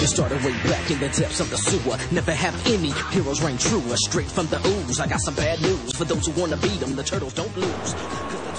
It started way back in the depths of the sewer. Never have any heroes reign truer. Straight from the ooze, I got some bad news. For those who wanna beat them, the turtles don't lose.